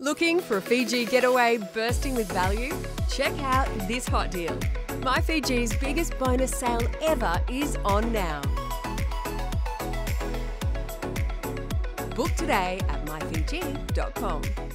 Looking for a Fiji getaway bursting with value? Check out this hot deal. My Fiji's biggest bonus sale ever is on now. Book today at myfiji.com.